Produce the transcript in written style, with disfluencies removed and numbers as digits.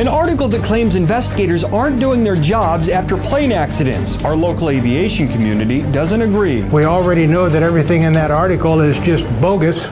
An article that claims investigators aren't doing their jobs after plane accidents. Our local aviation community doesn't agree. We already know that everything in that article is just bogus.